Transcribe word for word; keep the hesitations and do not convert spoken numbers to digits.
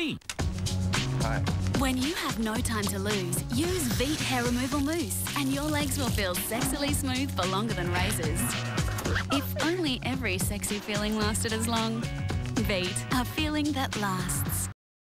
me. Hi. When you have no time to lose, use Veet hair removal mousse and your legs will feel sexily smooth for longer than razors. If only every sexy feeling lasted as long. Veet, a feeling that lasts.